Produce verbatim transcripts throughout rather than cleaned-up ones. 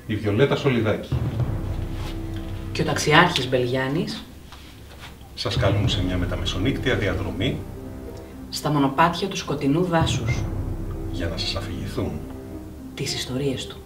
η Βιολέτα Σολιδάκη. Και ο ταξιάρχης Μπελγιάννης. Σας καλούν σε μια μεταμεσονύκτια διαδρομή Στα μονοπάτια του σκοτεινού δάσους. για να σας αφηγηθούν Τις ιστορίες του.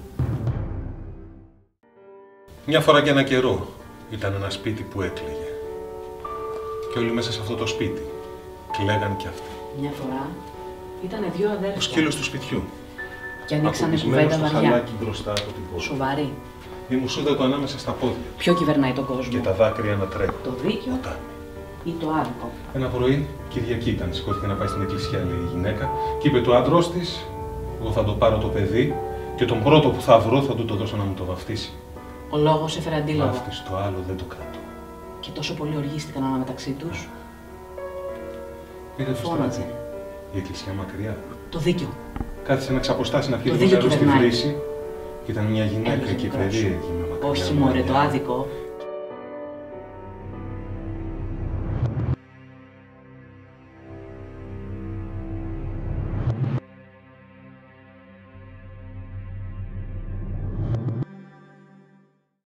Μια φορά και ένα καιρό ήταν ένα σπίτι που έκλαιγε. Και όλοι μέσα σε αυτό το σπίτι κλαίγαν κι αυτοί. Μια φορά ήτανε δυο αδέρφια. Ο σκύλος του σπιτιού. Και ανοίξανε Ακουμπισμένος κουβέντα στο βαριά. χαλάκι μπροστά από την πόρτα. Σοβαρή. Η μουσούδα του ανάμεσα στα πόδια. Ποιο κυβερνάει τον κόσμο. Και τα δάκρυα να τρέχουν. Το δίκιο Ποτάμι. ή το άδικο. Ένα πρωί, Κυριακή ήταν, σηκώθηκε να πάει στην εκκλησία, λέει η γυναίκα, και είπε του άντρος της: εγώ θα το πάρω το παιδί και τον πρώτο που θα βρω θα του το δώσω να μου το βαφτίσει. Ο λόγος έφερε αντίλογο. Βάφτισε το άλλο, δεν το κρατώ. Και τόσο πολύ οργίστηκαν αναμεταξύ τους. Είδε το Φώναζε. στράτη. Η εκκλησία μακριά. Το δίκιο. Κάθισε να ξαποστάσει να πιει Το λίγο δίκιο νερό στη κυβερνάει. βρύση. Και ήταν μια γυναίκα Έλεγε εκεί μικρός. περίεργη με μακριά Όχι μωρέ, μαλλιά. το άδικο